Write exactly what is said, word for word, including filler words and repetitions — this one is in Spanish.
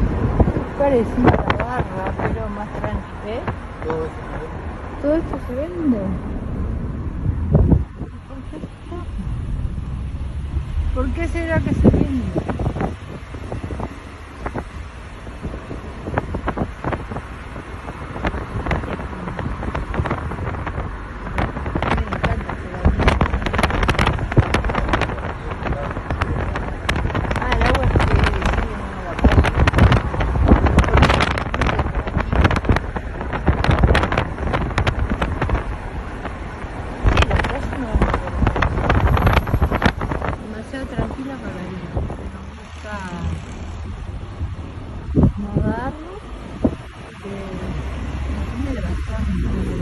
Parecida a la barra, pero más tranqui, ¿eh? Todo eso se vende. Todo esto se vende. ¿Por qué será que se vende? Tranquila para ir, nos gusta nadarnos, que nos tiene bastante.